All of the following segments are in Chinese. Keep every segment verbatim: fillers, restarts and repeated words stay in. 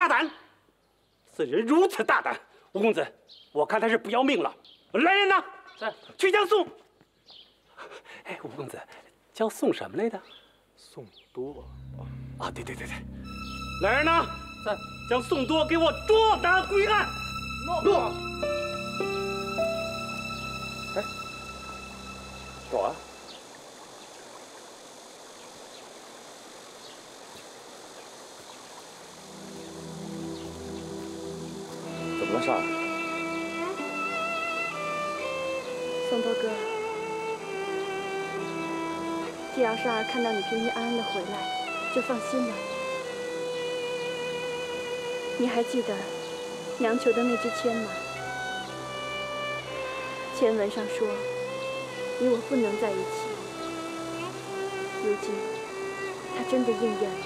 大胆！此人如此大胆，吴公子，我看他是不要命了。来人呐，在去将宋。哎，吴公子，叫宋什么来着？ 宋多。 啊，对对对对。来人呐，在将宋多给我捉拿归案。诺。 哎，有啊。 怎么了，莎儿？ 宋多哥，既然莎儿看到你平平安安的回来，就放心了。你还记得娘求的那支签吗？签文上说，你我不能在一起。如今，它真的应验了。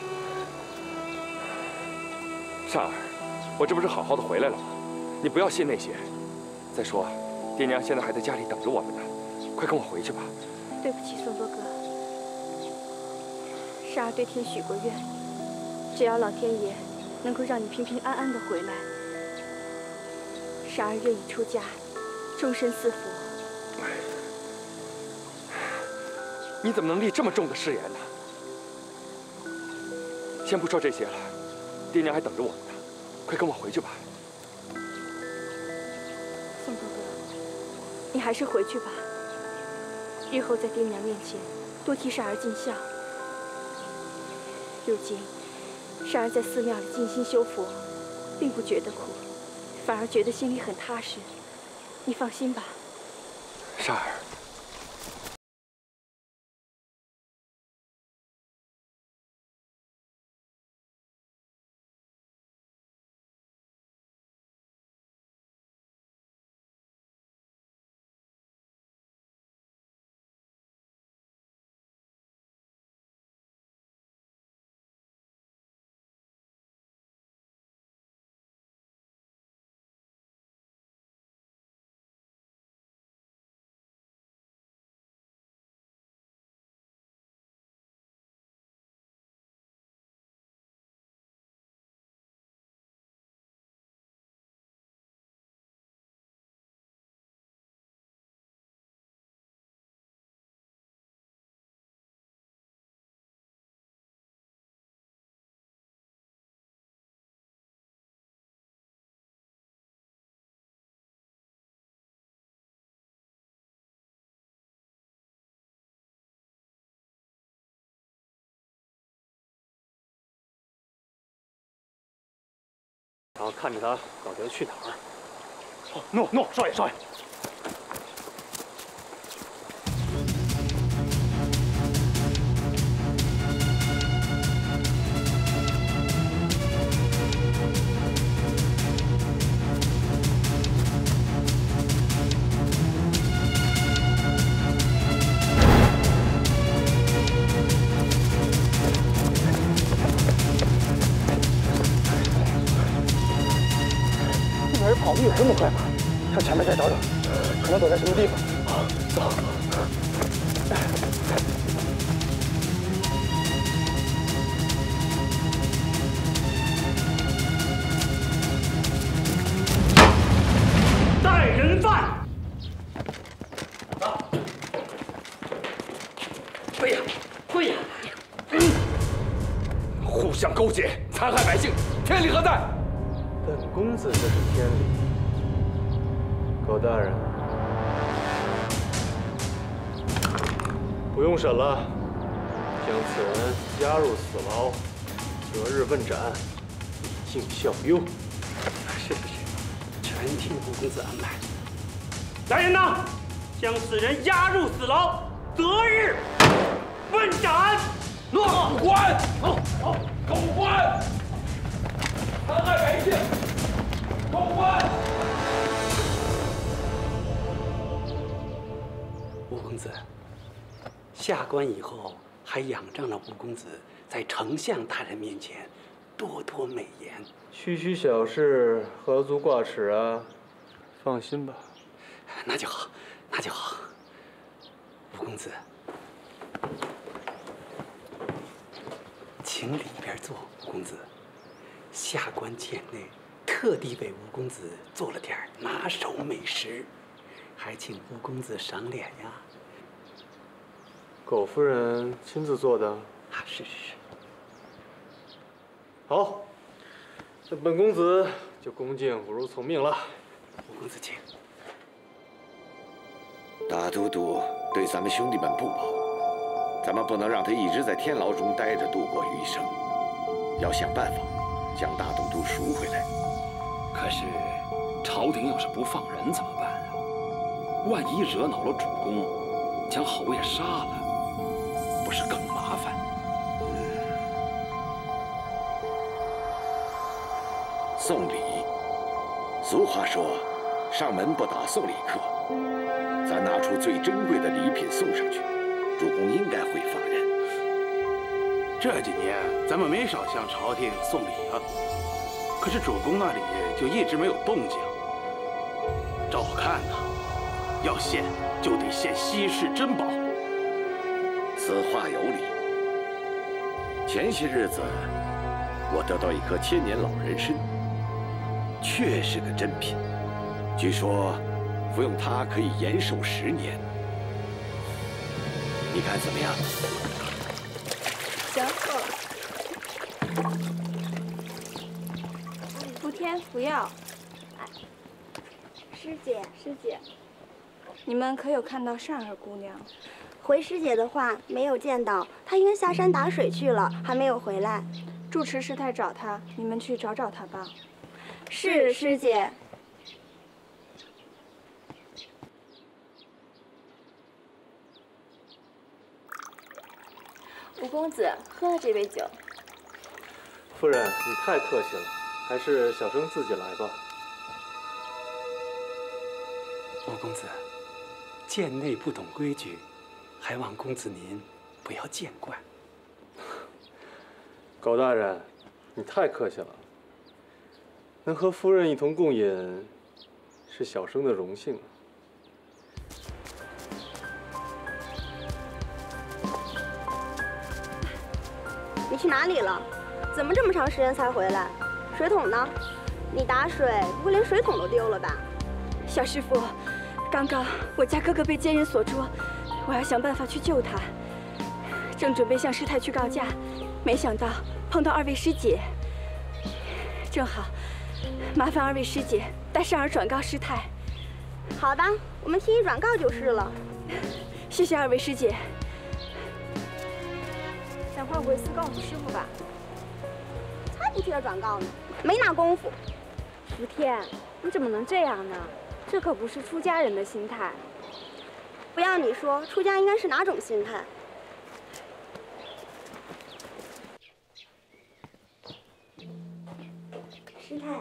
莎儿。 我这不是好好的回来了吗？你不要信那些。再说，爹娘现在还在家里等着我们呢，快跟我回去吧。 对不起，宋多哥，莎儿对天许过愿，只要老天爷能够让你平平安安的回来，莎儿愿意出家，终身侍佛。 你怎么能立这么重的誓言呢？先不说这些了，爹娘还等着我们呢。 快跟我回去吧， 宋哥哥，你还是回去吧。日后在爹娘面前多替莎儿尽孝。如今，莎儿在寺庙里静心修佛，并不觉得苦，反而觉得心里很踏实。你放心吧， 莎儿。 然后看着他搞得去哪儿。哦，诺诺，少爷少爷。 跑得有这么快吗？向前面再找找，可能躲在什么地方。好，走。 带人犯。 跪呀，跪呀！互相勾结，残害百姓，天理何在？ 本公子就是天理。狗大人，不用审了，将此人押入死牢，择日问斩，以儆效尤。 是是是，全听吴公子安排。来人呐，将此人押入死牢，择日问斩。 诺，狗官，好，好，狗官，残害百姓。 狗官， 吴公子，下官以后还仰仗了吴公子在丞相大人面前多多美言。 区区小事，何足挂齿啊！放心吧。 那就好，那就好。吴公子，请里边坐。吴公子， 下官贱内特地为吴公子做了点拿手美食，还请吴公子赏脸呀。 苟夫人亲自做的？ 啊，是是是。 好，那本公子就恭敬不如从命了。 吴公子请。 大都督对咱们兄弟们不薄，咱们不能让他一直在天牢中待着度过余生，要想办法将大都督赎回来。 可是，朝廷要是不放人怎么办啊？万一惹恼了主公，将侯爷杀了，不是更麻烦？ 送礼，俗话说，上门不打送礼客。咱拿出最珍贵的礼品送上去，主公应该会放人。 这几年咱们没少向朝廷送礼啊，可是主公那里就一直没有动静。照我看呢，要献就得献稀世珍宝。 此话有理。前些日子，我得到一颗千年老人参，确是个珍品。据说，服用它可以延寿十年。你看怎么样？ 行。福天福耀，哎， 师姐， 师姐，你们可有看到善儿姑娘？ 回师姐的话没有见到，她应该下山打水去了，还没有回来。 住持师太找她，你们去找找她吧。 是师姐。 吴公子，喝了这杯酒。 夫人，你太客气了，还是小生自己来吧。 吴公子，贱内不懂规矩，还望公子您不要见惯。 苟大人，你太客气了。能和夫人一同共饮，是小生的荣幸。 你去哪里了？怎么这么长时间才回来？水桶呢？你打水不会连水桶都丢了吧？ 小师傅，刚刚我家哥哥被奸人所捉，我要想办法去救他。正准备向师太去告假，没想到碰到二位师姐，正好，麻烦二位师姐带善儿转告师太。 好的，我们替你转告就是了。 谢谢二位师姐。 赶快回寺告诉师傅吧。才不替他转告呢，没那功夫。 福天，你怎么能这样呢？这可不是出家人的心态。 不要你说，出家应该是哪种心态？师太，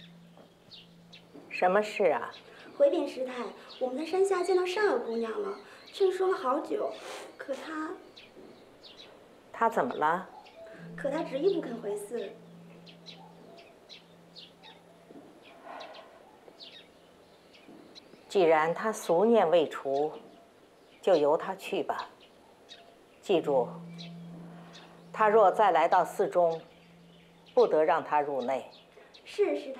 什么事啊？ 回禀师太，我们在山下见到善儿姑娘了，劝说了好久，可她…… 她怎么了？ 可她执意不肯回寺。 既然她俗念未除，就由她去吧。记住，她若再来到寺中，不得让她入内。 是师太。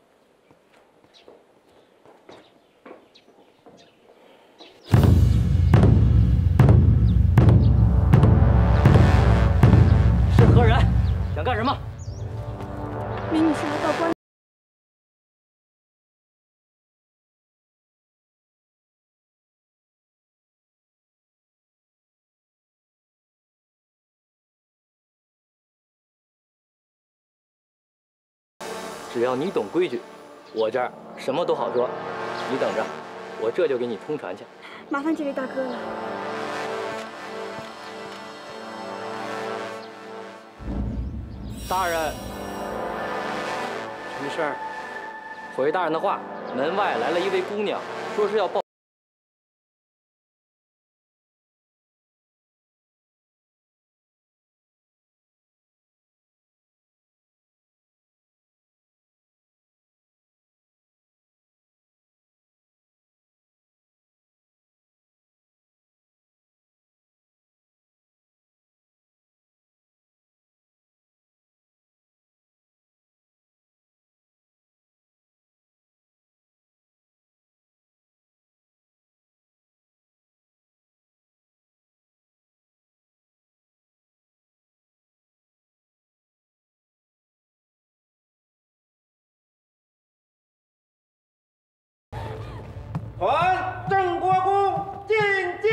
是何人？想干什么？ 明女是来报官。 只要你懂规矩，我这儿什么都好说。你等着，我这就给你通传去。 麻烦这位大哥了。 大人， 什么事儿？ 回大人的话，门外来了一位姑娘，说是要报。 还郑国公觐见。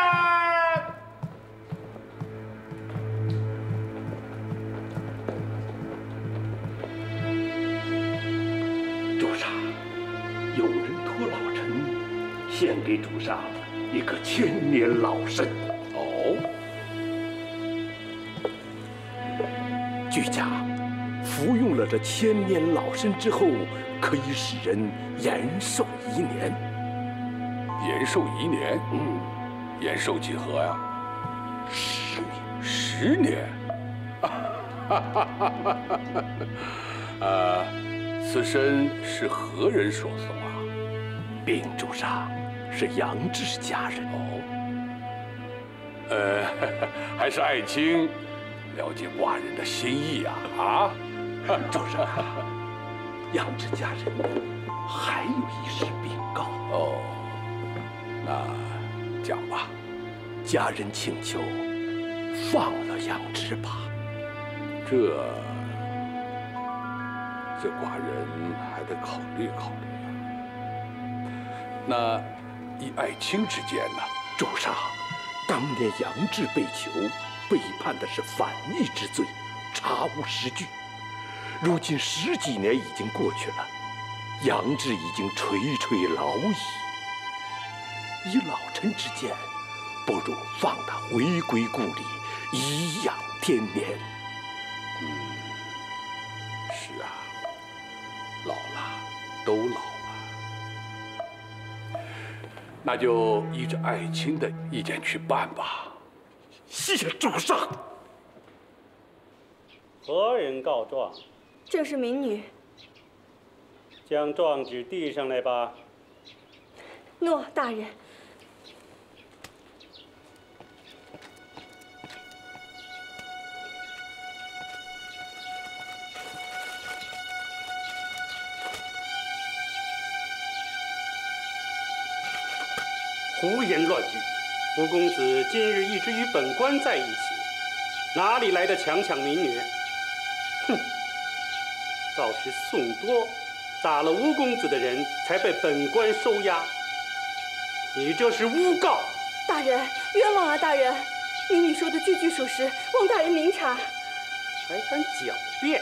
主上，有人托老臣献给主上一个千年老参。哦，据讲，服用了这千年老参之后，可以使人延寿一年。 延寿一年？嗯，延寿几何呀？ 十年。 十年？哈哈哈哈哈！呃，此参是何人所送啊？ 禀主上，是杨志家人。 哦，呃，还是爱卿了解寡人的心意呀！啊， 主上，杨志家人还有一事禀告。 哦，那讲吧。 家人请求放了杨志吧。 这这寡人还得考虑考虑啊。那以爱卿之见呢？ 主上，当年杨志被囚，被判的是反逆之罪，查无实据。如今十几年已经过去了，杨志已经垂垂老矣。以老臣之见，不如放他回归故里，颐养天年。 嗯，是啊，老了，都老了。那就依着爱卿的意见去办吧。 谢主上。 何人告状？ 正是民女。 将状纸递上来吧。 诺，大人。 胡言乱语！吴公子今日一直与本官在一起，哪里来的强抢民女？哼！倒是宋多打了吴公子的人，才被本官收押。你这是诬告！ 大人，冤枉啊！大人，民女说的句句属实，望大人明察。 还敢狡辩！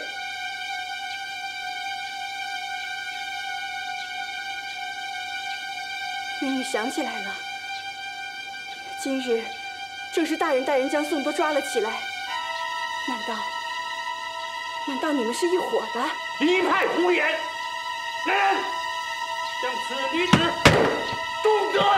民女想起来了。今日正是大人带人将宋多抓了起来，难道难道你们是一伙的？ 一派胡言！来人，将此女子重责！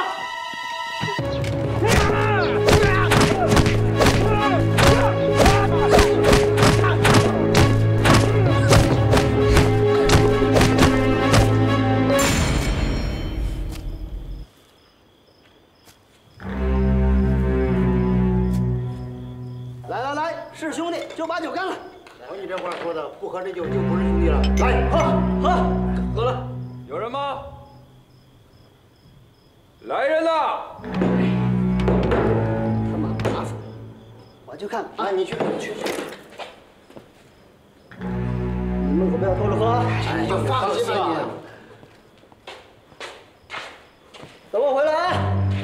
是兄弟就把酒干了。瞧你这话说的，不喝这酒就不是兄弟了。来，喝喝喝了。 有人吗？来人呐！ 他妈麻烦，我去看啊，你去去去。你们可不要偷着喝，你就放心吧你。等我回来。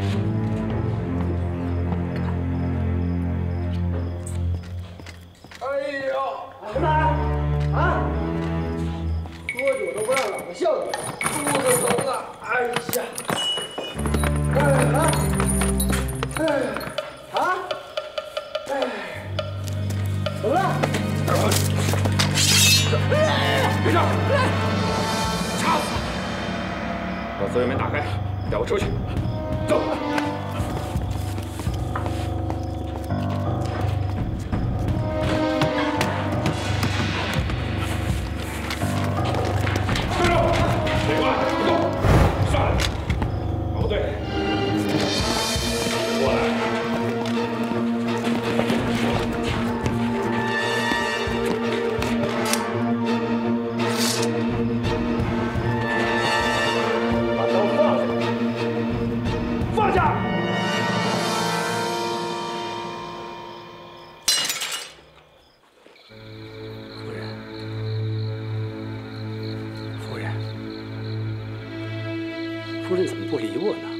哎呀， 什么啊？喝酒都不让老婆孝敬，肚子疼啊！哎呀，哎啊，哎啊，哎，怎么了？ 别上！插死！把左右门打开，带我出去。走。 放下！ 夫人怎么不理我呢？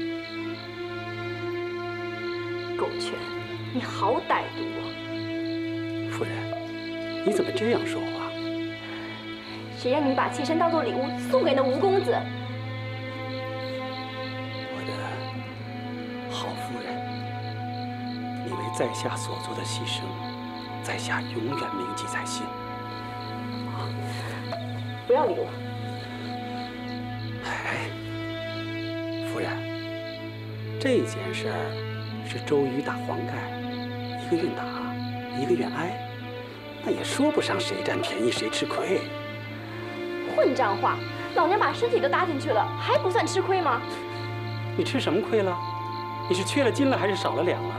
狗犬，你好歹毒啊！ 夫人，你怎么这样说话？ 谁让你把妾身当做礼物送给那吴公子？ 我的好夫人，你为在下所做的牺牲，在下永远铭记在心。 不要理我。 哎，夫人，这件事儿是周瑜打黄盖，一个愿打，一个愿挨，那也说不上谁占便宜谁吃亏。 混账话！老娘把身体都搭进去了，还不算吃亏吗？ 你吃什么亏了？你是缺了斤了，还是少了两了？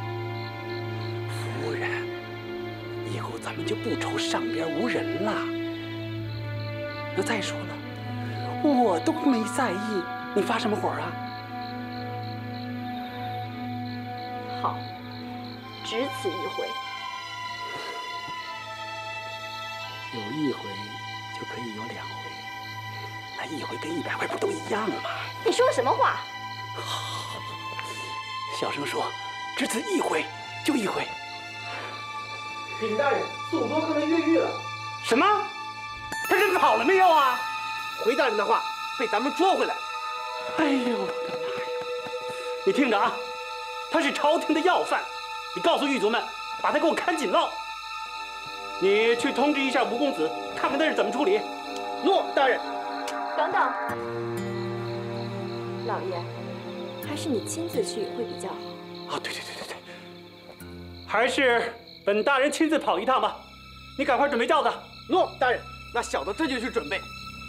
夫人，以后咱们就不愁上边无人了。那再说了，我都没在意，你发什么火啊？ 好，只此一回。 有一回就可以有两回，那一回跟一百回不都一样吗？ 你说什么话？ 小声说，只此一回就一回。 禀大人，宋多刚才越狱了。 什么？他人跑了没有啊？ 回大人的话，被咱们捉回来。 哎呦我的妈呀！你听着啊，他是朝廷的要犯，你告诉狱卒们，把他给我看紧喽。你去通知一下吴公子，看看那是怎么处理。 诺，大人。 等等，老爷，还是你亲自去会比较好。 啊，对对对对对，还是本大人亲自跑一趟吧。你赶快准备轿子。 诺，大人。那小的这就去准备。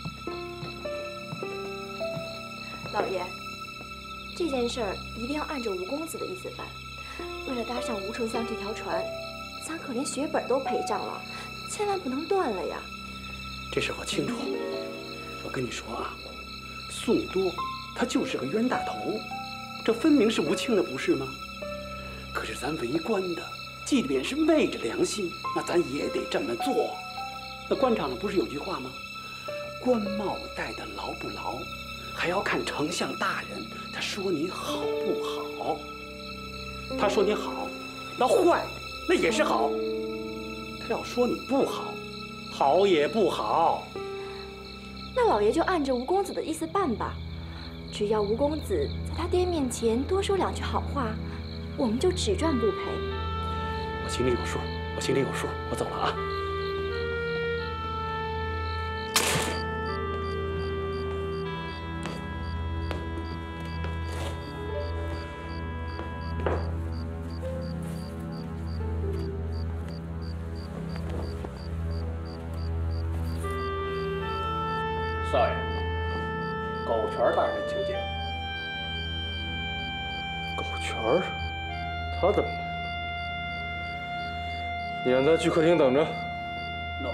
老爷，这件事儿一定要按照吴公子的意思办。为了搭上吴丞相这条船，咱可连血本都陪上了，千万不能断了呀。 这事我清楚。我跟你说啊，宋多他就是个冤大头，这分明是吴清的，不是吗？可是咱为官的，即便是昧着良心，那咱也得这么做。那官场上不是有句话吗？官帽戴的牢不牢，还要看丞相大人他说你好不好。他说你好，那坏那也是好；他要说你不好，好也不好。 那老爷就按着吴公子的意思办吧。只要吴公子在他爹面前多说两句好话，我们就只赚不赔。 我心里有数，我心里有数，我走了啊。 少爷，狗权大人求见。狗权儿，他怎么了？你让他去客厅等着。 诺。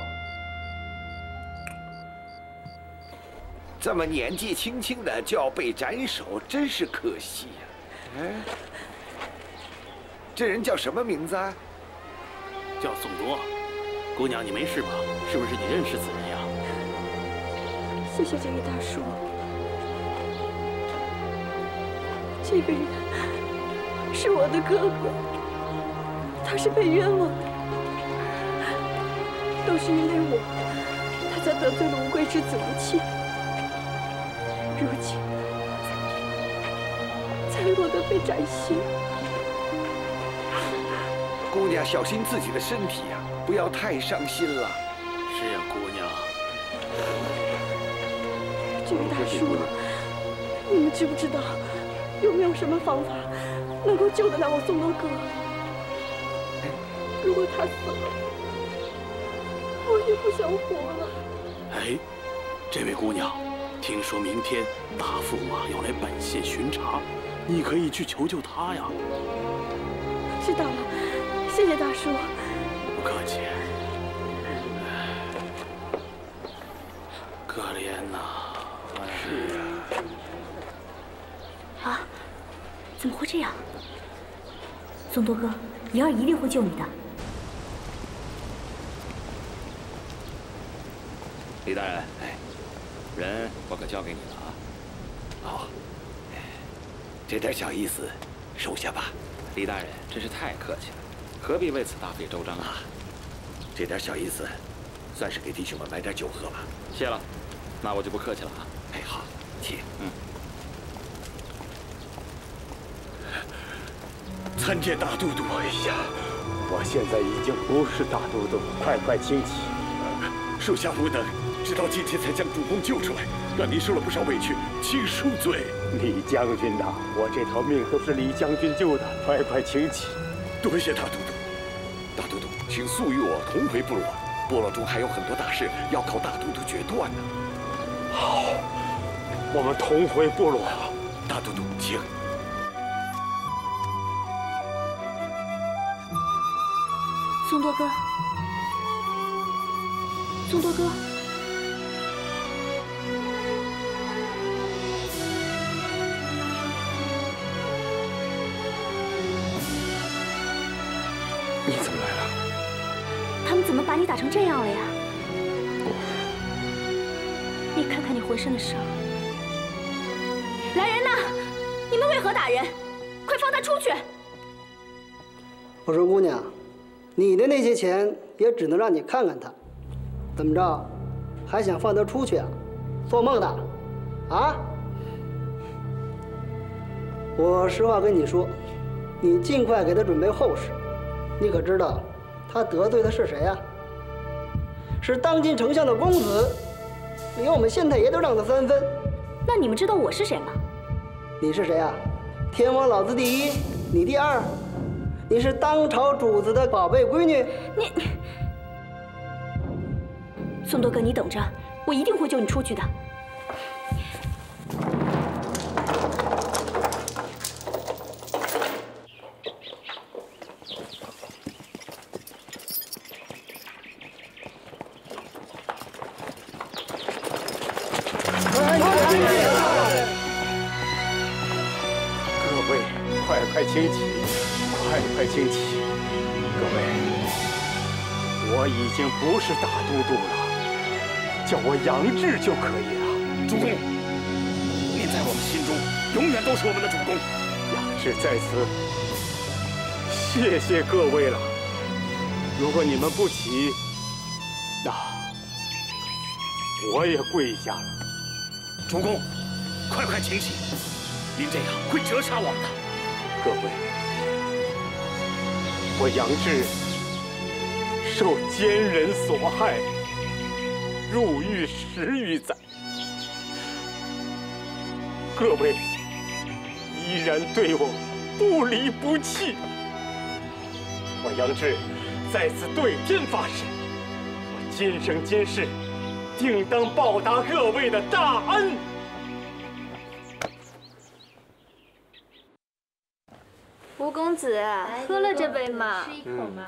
这么年纪轻轻的就要被斩首，真是可惜呀！哎，这人叫什么名字啊？ 叫宋多。姑娘，你没事吧？是不是你认识此人呀？ 谢谢这位大叔。这个人是我的哥哥，他是被冤枉的，都是因为我，他才得罪了无贵之子吴庆，如今才落得被斩刑。 姑娘小心自己的身体呀、啊，不要太伤心了。 是呀，姑娘。 这位大叔，你们知不知道有没有什么方法能够救得了我宋多哥？如果他死了，我也不想活了。 哎，这位姑娘，听说明天大驸马要来本县巡查，你可以去求求他呀。 知道了，谢谢大叔。 不客气。可怜呐。是啊。 啊，怎么会这样？宋多哥，妍儿一定会救你的。 李大人，哎，人我可交给你了啊。 好， 这点小意思，收下吧。 李大人真是太客气了，何必为此大费周章啊？ 这点小意思，算是给弟兄们买点酒喝吧。 谢了，那我就不客气了啊。 哎，好，请。 嗯。 参见大都督。 哎呀，我现在已经不是大都督，快快请起。 属下无能，直到今天才将主公救出来，让您受了不少委屈，请恕罪。 李将军呐，我这条命都是李将军救的，快快请起。 多谢大都督。大都督，请速与我同回部落，部落中还有很多大事要靠大都督决断呢。 好，我们同回部落。 大都督，请。 松多哥，松多哥， 你怎么来了？ 他们怎么把你打成这样了呀？你看看你浑身的伤。来人呐！你们为何打人？快放他出去！ 我说姑娘。你的那些钱也只能让你看看他，怎么着，还想放他出去啊？做梦的！啊！我实话跟你说，你尽快给他准备后事。你可知道，他得罪的是谁呀？是当今丞相的公子，连我们县太爷都让他三分。 那你们知道我是谁吗？ 你是谁啊？天王老子第一，你第二。你是当朝主子的宝贝闺女， 你，松多哥，你等着，我一定会救你出去的。 各位，快快请起。快快请起，各位，我已经不是大都督了，叫我杨志就可以了。 主公，您在我们心中永远都是我们的主公。 杨志在此，谢谢各位了。如果你们不起，那我也跪下了。 主公，快快请起，您这样会折杀我们的。 各位。我杨志受奸人所害，入狱十余载，各位依然对我不离不弃。我杨志在此对天发誓，我今生今世定当报答各位的大恩。 吴公子，喝了这杯嘛。 吃一口嘛。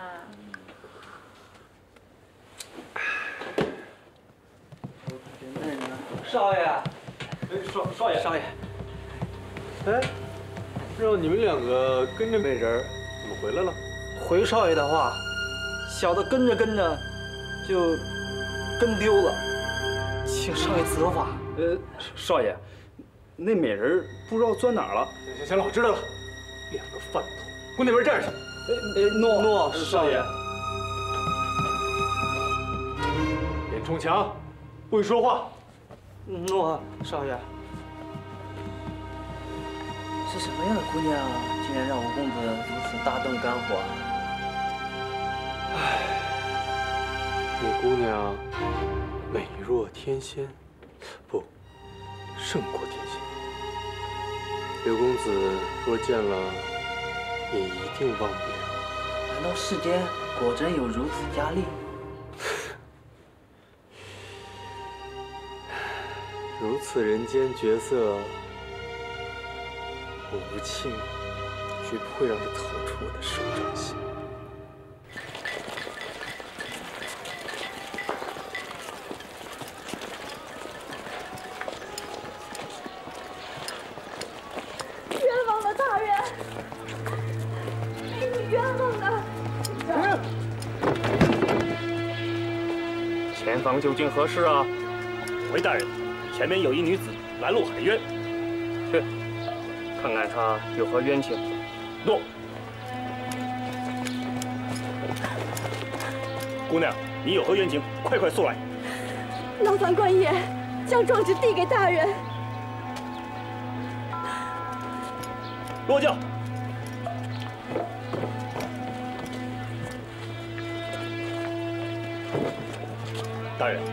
少爷，哎， 少少爷， 少爷， 哎，让你们两个跟着美人，怎么回来了？ 回少爷的话，小的跟着跟着就跟丢了，请少爷责罚。 呃，少爷，那美人不知道钻哪儿了。行行行了，我知道了。两个饭桶，给我那边站着。哎哎，诺诺，少爷。脸冲墙，不许说话。 诺，少爷。是什么样的姑娘，竟然让吴公子如此大动肝火？ 唉，那姑娘美若天仙，不，胜过天仙。刘公子若见了，也一定忘不了。 难道世间果真有如此佳丽？ 如此人间绝色，我吴庆绝不会让她逃出我的手掌心。 冤枉了大人，你冤枉了！ 前方究竟何事啊？回大人，前面有一女子拦路喊冤。去， 看看他有何冤情。 诺。姑娘，你有何冤情？快快诉来。 劳烦官爷将状纸递给大人。 落轿。大人。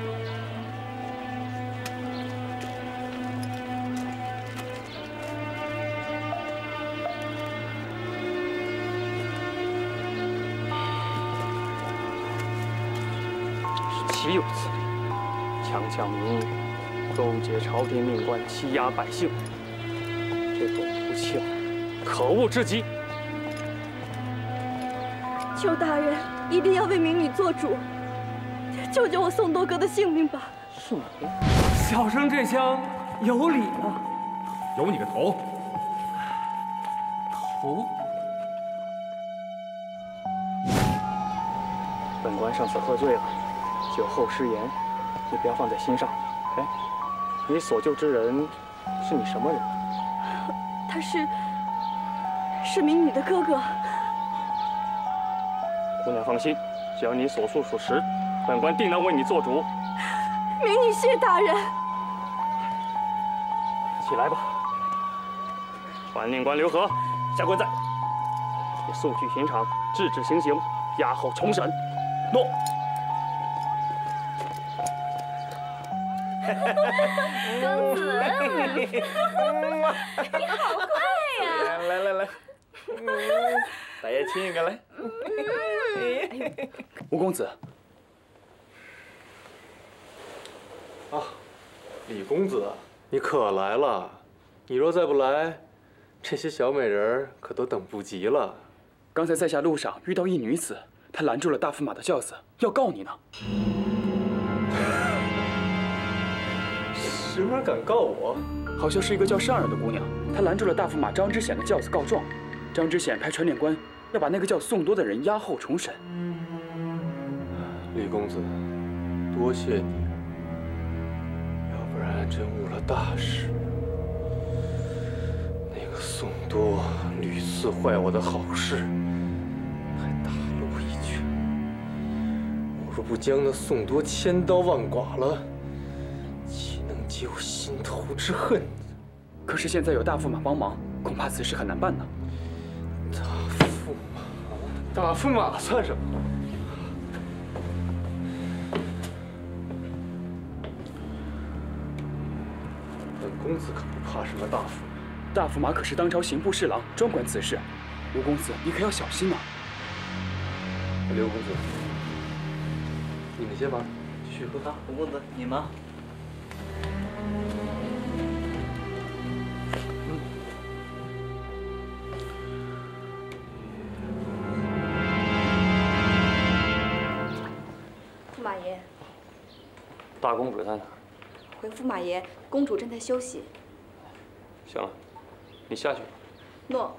岂有此理！强抢民，勾结朝廷命官，欺压百姓，这种不孝、可恶之极！ 求大人一定要为民女做主，救救我宋多哥的性命吧！ 是你， 小生这厢有礼了。 有你个头！ 头。 本官上次喝醉了，酒后失言，你不要放在心上。哎，你所救之人是你什么人？ 他是是民女的哥哥。 姑娘放心，只要你所述属实，本官定能为你做主。 民女谢大人。 起来吧。传令官刘和， 下官在。 你速去刑场，制止行刑，押后重审。 诺。 公子，你好快呀！ 来来来，大爷亲一个来。 吴公子。 啊，李公子，你可来了！你若再不来，这些小美人可都等不及了。 刚才在下路上遇到一女子。 他拦住了大驸马的轿子，要告你呢。 什么人敢告我？ 好像是一个叫善儿的姑娘，她拦住了大驸马张知显的轿子告状。张知显派传令官要把那个叫宋多的人押后重审。 李公子，多谢你，要不然真误了大事。那个宋多屡次坏我的好事。 若不将那宋多千刀万剐了，岂能解我心头之恨？ 可是现在有大驸马帮忙，恐怕此事很难办呢。 大驸马，大驸马算什么？本公子可不怕什么大驸马。 大驸马可是当朝刑部侍郎，专管此事。吴公子，你可要小心呐。 刘公子。 你们先忙，继续喝。 好，吴公子，你忙。 嗯。驸马爷。 大公主在哪儿？ 回驸马爷，公主正在休息。 行了，你下去吧。 诺。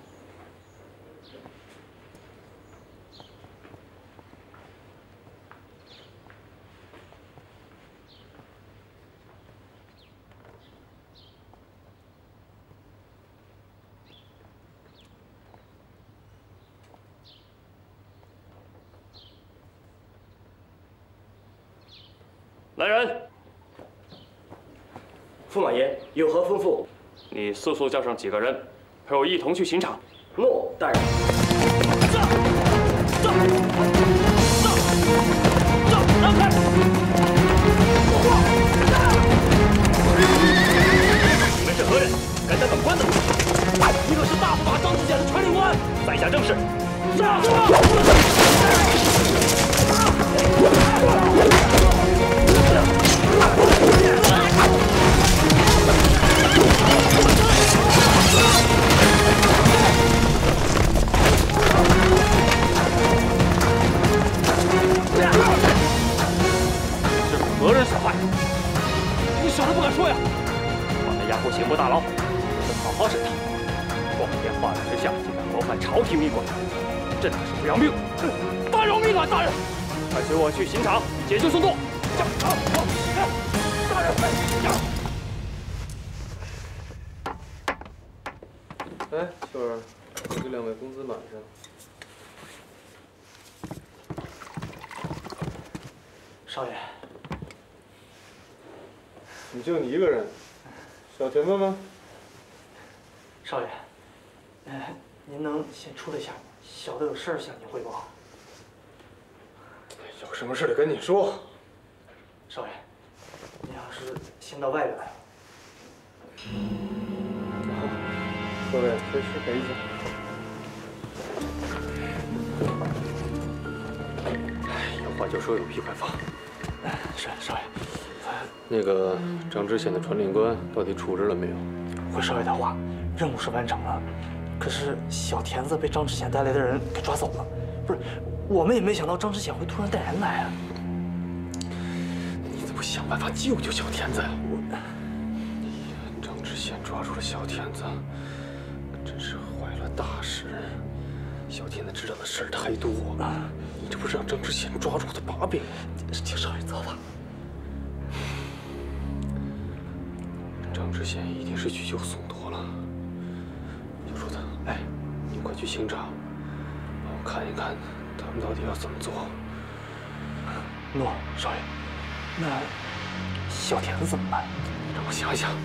来人！ 驸马爷有何吩咐？ 你速速叫上几个人，陪我一同去刑场。 诺，大人。 上！上！上！上！让开！你们是何人？敢当本官的？你可是大驸马张知显的传令官，在下正是。上！是何人所害？你小人不敢说呀！把他押回刑部大牢，我好好审他。光天化日之下，竟敢谋反朝廷命官，真的是不要命！大饶命啊，大人！快随我去刑场解救宋度。大人， 少爷， 怎么就你一个人？小田子呢？ 少爷，哎，您能先出来一下吗？小的有事儿向您汇报。 有什么事得跟你说。 少爷，您要是先到外边来。 各位随时陪一下。有话就说，有屁快放。 是少爷。 那个张知县的传令官到底处置了没有？ 回少爷的话，任务是完成了，可是小田子被张知县带来的人给抓走了。不是，我们也没想到张知县会突然带人来啊。 你怎么不想办法救救小田子呀？我，张知县抓住了小田子，真是坏了大事。小田子知道的事儿太多，你这不是让张知县抓住他把柄吗？ 请少爷走吧。 张知县一定是去救宋铎了。小叔子，哎，你快去刑场，帮我看一看他们到底要怎么做。 诺，少爷。那小田子怎么办？ 让我想想。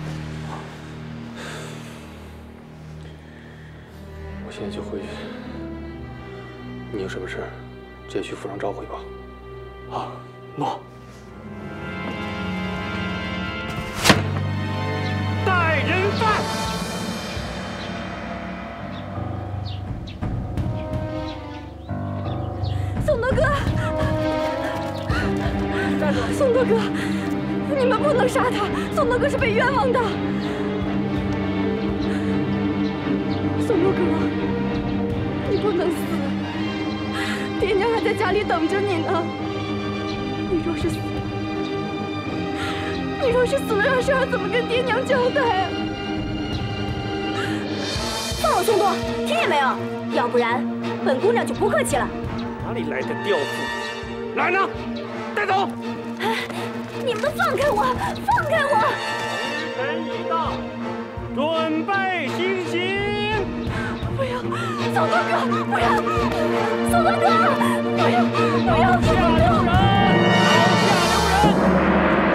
我现在就回去。你有什么事，直接去府上找汇报。 好，诺。 带人犯！ 宋铎哥，宋铎哥，你们不能杀他，宋铎哥是被冤枉的。宋铎哥，你不能死，爹娘还在家里等着你呢。你若是死了，你若是死了，让珊儿怎么跟爹娘交代啊？ 放了宋铎，听见没有？要不然本姑娘就不客气了。 哪里来的刁妇？来人呐，带走！ 你们都放开我！放开我！ 时辰已到，准备行刑！ 不要，宋铎哥，不要！宋铎哥，不要，不要！ 手下留人！手下留人！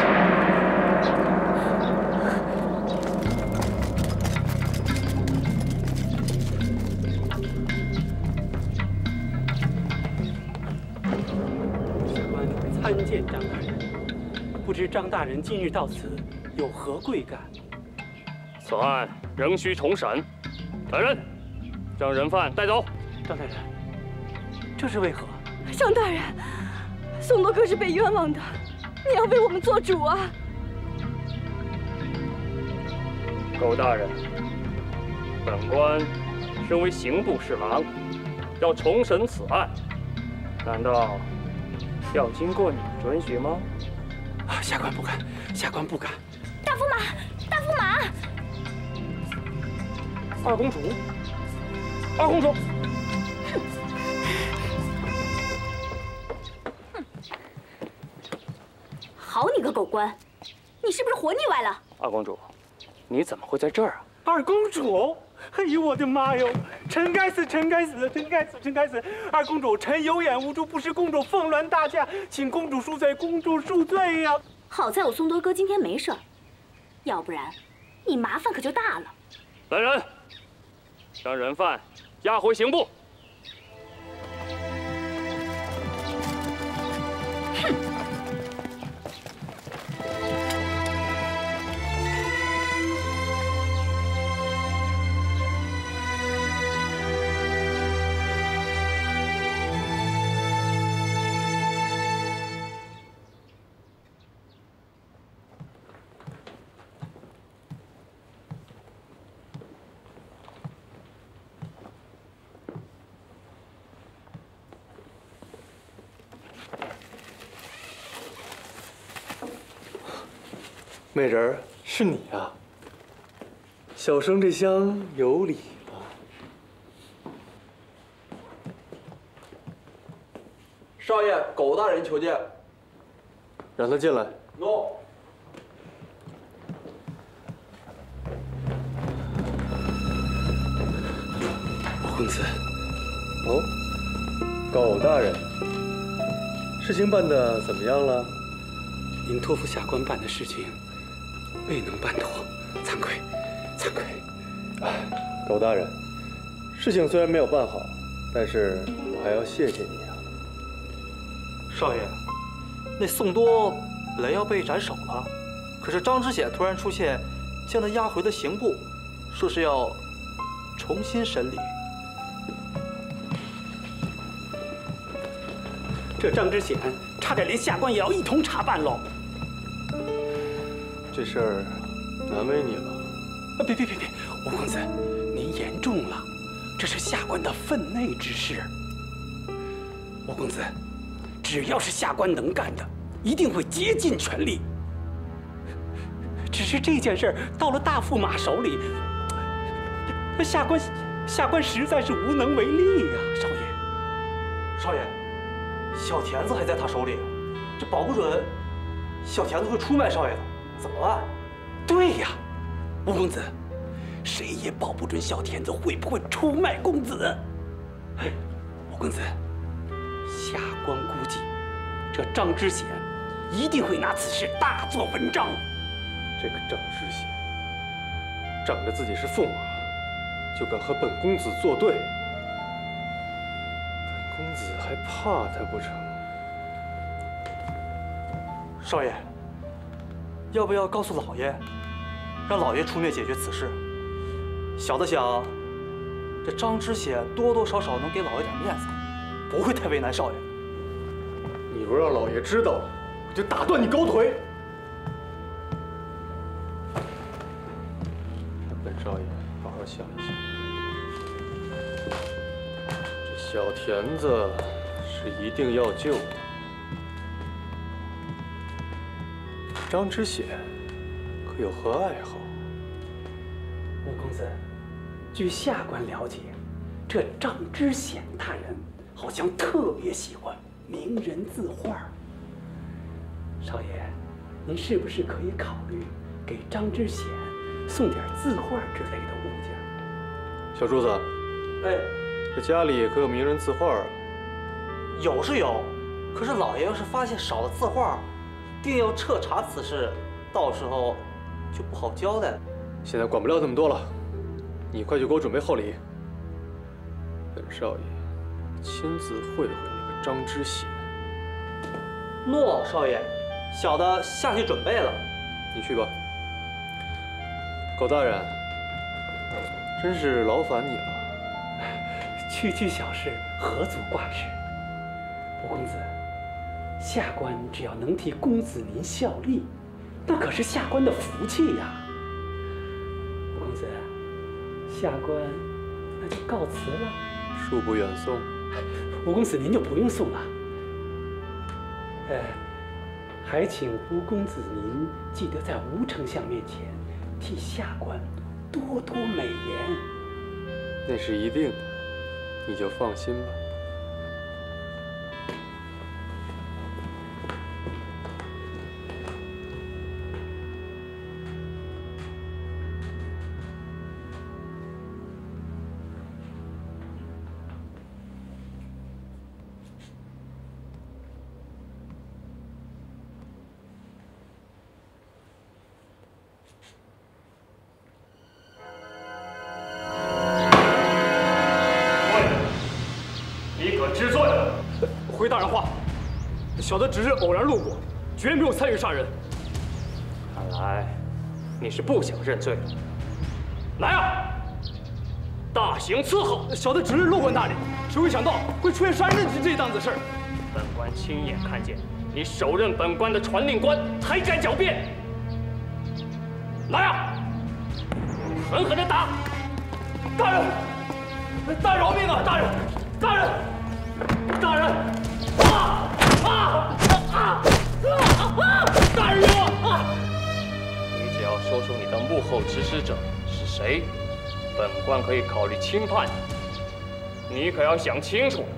参见张大人，不知张大人今日到此有何贵干？ 此案仍需重审。来人，将人犯带走。 张大人，这是为何？ 张大人，宋铎哥是被冤枉的，你要为我们做主啊！ 苟大人，本官身为刑部侍郎，要重审此案，难道要经过你准许吗？ 啊，下官不敢，下官不敢。 大驸马，大驸马！ 二公主，二公主！ 哼！好你个狗官，你是不是活腻歪了？ 二公主，你怎么会在这儿啊？ 二公主！哎呦我的妈哟！臣该死，臣该死，臣该死，臣该死！二公主，臣有眼无珠，不识公主凤鸾大驾，请公主恕罪，公主恕罪呀！ 好在我宋铎哥今天没事儿，要不然你麻烦可就大了。 来人，将人犯押回刑部。 哼！ 美人儿，是你啊！小生这厢有礼了。 少爷，苟大人求见。 让他进来。 诺。 公子。哦，苟大人，事情办得怎么样了？ 您托付下官办的事情未能办妥，惭愧，惭愧。 哎，狗大人，事情虽然没有办好，但是我还要谢谢你啊。 少爷，那宋多本来要被斩首了，可是张知显突然出现，将他押回了刑部，说是要重新审理。 这张知显差点连下官也要一同查办喽。 这事儿难为你了。 啊，别别别别，吴公子，您言重了，这是下官的分内之事。吴公子，只要是下官能干的，一定会竭尽全力。只是这件事到了大驸马手里，这下官下官实在是无能为力呀，少爷。 少爷，小田子还在他手里，这保不准小田子会出卖少爷的，怎么办？ 对呀，吴公子，谁也保不准小田子会不会出卖公子。吴公子，下官估计，这张知显一定会拿此事大做文章。 这个张知显，仗着自己是驸马，就敢和本公子作对，本公子还怕他不成？ 少爷，要不要告诉老爷，让老爷出面解决此事？小的想，这张知显多多少少能给老爷点面子，不会太为难少爷。 你若让老爷知道了，我就打断你狗腿！让本少爷好好想一想，这小田子是一定要救的。张知显可有何爱好？ 吴公子，据下官了解，这张知显大人好像特别喜欢名人字画。少爷，您是不是可以考虑给张知显送点字画之类的物件？ 小柱子， 哎， 这家里可有名人字画啊？ 有是有，可是老爷要是发现少了字画，定要彻查此事，到时候就不好交代了。 现在管不了那么多了，你快去给我准备厚礼。本少爷亲自会会那个张知显。 诺，少爷，小的下去准备了。 你去吧。狗大人，真是劳烦你了。 区区小事，何足挂齿。吴公子，下官只要能替公子您效力，那可是下官的福气呀。吴公子，下官那就告辞了。 恕不远送。 吴公子您就不用送了。呃，还请吴公子您记得在吴丞相面前替下官多多美言。 那是一定的，你就放心吧。 回大人话，小的只是偶然路过，绝没有参与杀人。看来你是不想认罪。来啊，大刑伺候！小的只是路过那里，谁会想到会出现杀人这这档子事儿？本官亲眼看见你手刃本官的传令官，还敢狡辩！来啊，狠狠的打！大人，大饶命啊！大人，大人，大人！啊啊啊啊啊！大人冤枉啊！你只要说出你的幕后指使者是谁，本官可以考虑轻判你。你可要想清楚。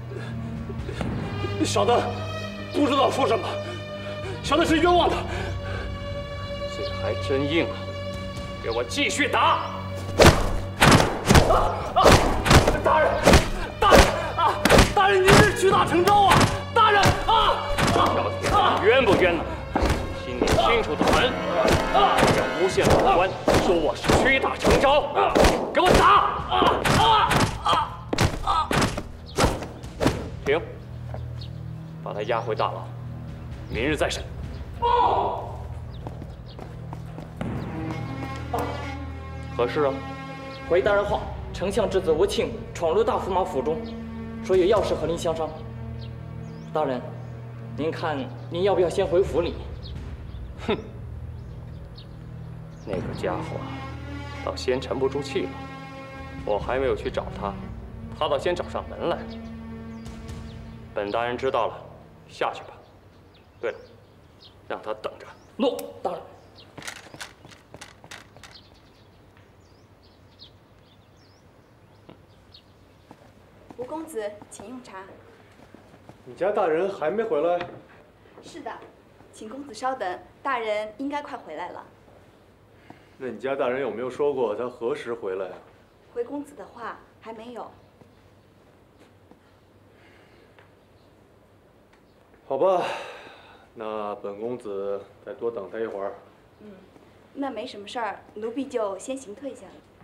小的不知道说什么，小的是冤枉的。嘴还真硬啊！给我继续打！啊啊！大人，大人啊！大人，您是屈打成招啊！大人啊！小田，冤不冤呢？ 心里清楚的很。这诬陷本官，说我是屈打成招，给我打！停，把他押回大牢，明日再审。何事啊？ 回大人话，丞相之子吴庆闯入大驸马府中，说有要事和您相商。大人，您看您要不要先回府里？ 哼，那个家伙倒先沉不住气了。我还没有去找他，他倒先找上门来了。本大人知道了，下去吧。对了，让他等着。 诺，大人。 吴公子，请用茶。 你家大人还没回来？ 是的，请公子稍等，大人应该快回来了。 那你家大人有没有说过他何时回来啊？ 回公子的话还没有。 好吧，那本公子再多等他一会儿。 嗯，那没什么事儿，奴婢就先行退下了。